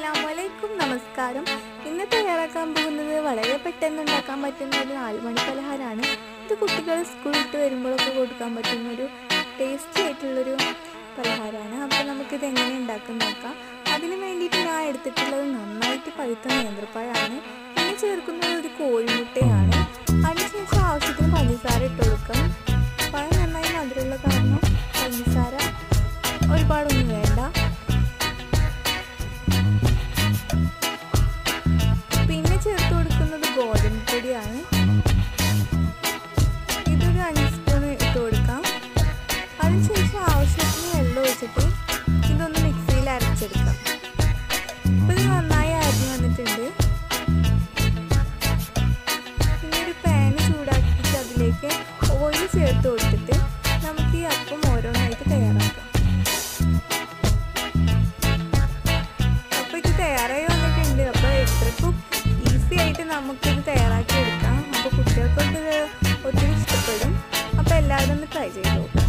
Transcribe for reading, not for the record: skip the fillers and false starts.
അസ്സലാമലൈക്കും നമസ്കാരം. ഇന്ന് തയ്യാറാക്കാൻ പോകുന്നത് വളരെ പെട്ടെന്ന് ഉണ്ടാക്കാൻ പറ്റുന്ന ഒരു 4 മണി പലഹാരമാണ്. ഇത് കുട്ടികൾ സ്കൂൾ വിട്ട് വരുമ്പോഴൊക്കെ കൊടുക്കാൻ പറ്റുന്ന ഒരു ടേസ്റ്റി ആയിട്ടുള്ളൊരു പലഹാരമാണ്. അപ്പോൾ നമുക്കിത് എങ്ങനെ ഉണ്ടാക്കാൻ നോക്കാം. അതിന് വേണ്ടിയിട്ട് ഞാൻ എടുത്തിട്ടുള്ളത് നന്നായിട്ട് പഴുത്ത നേന്ത്രപ്പഴമാണ്. പിന്നെ ചേർക്കുന്നത് ഒരു കോഴിമുട്ടയാണ്. അതിനുശേഷം ആവശ്യത്തിന് പഞ്ചസാര ഇട്ട് കൊടുക്കാം. പഴം നന്നായി മധുരമുള്ള കാരണം പഞ്ചസാര ഒരുപാടൊന്നും വേണ്ട. പിന്നെ ചേർത്ത് കൊടുക്കുന്നത് ഗോതമ്പ് പൊടിയാണ്. ഇതൊരു 5 സ്പൂൺ ഇട്ട് കൊടുക്കാം. അതിനുശേഷം ആവശ്യത്തിന് വെള്ളം ഒഴിച്ചിട്ട് ഇതൊന്ന് മിക്സിയിൽ അരച്ചെടുക്കാം. അപ്പോൾ ഇത് നന്നായി അരിഞ്ഞ് വന്നിട്ടുണ്ട്. പിന്നെ ഒരു പാന് ചൂടാക്കിയിട്ട് അതിലേക്ക് ഓയിൽ ചേർത്ത് കൊടുത്തിട്ട് നമുക്ക് ഈ അപ്പം ഓരോന്നായിട്ട് തയ്യാറാക്കാം. അപ്പോൾ ഇത് തയ്യാറായി വന്നിട്ടുണ്ട്. അപ്പോൾ എത്രക്കും ഈസി ആയിട്ട് നമുക്കിത് തയ്യാറാക്കി എടുക്കാം. അപ്പോൾ കുട്ടികൾക്കൊക്കെ ഒത്തിരി ഇഷ്ടപ്പെടും. അപ്പോൾ എല്ലാവരും ഒന്ന് ട്രൈ ചെയ്ത് നോക്കാം.